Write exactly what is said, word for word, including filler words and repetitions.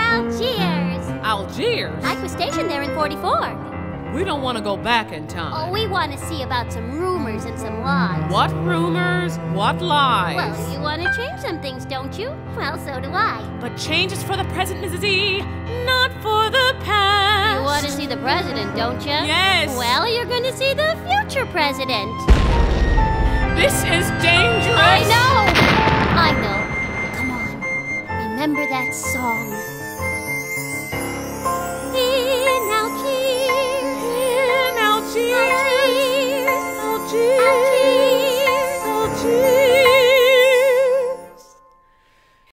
Algiers. Algiers? I was stationed there in forty-four. We don't want to go back in time. Oh, we want to see about some rumors and some lies. What rumors? What lies? Well, you want to change some things, don't you? Well, so do I. But change is for the present, Missus E, not for the past. You want to see the president, don't you? Yes. Well, you're going to see the future president. This is dangerous. I know. I know. Come on. Remember that song.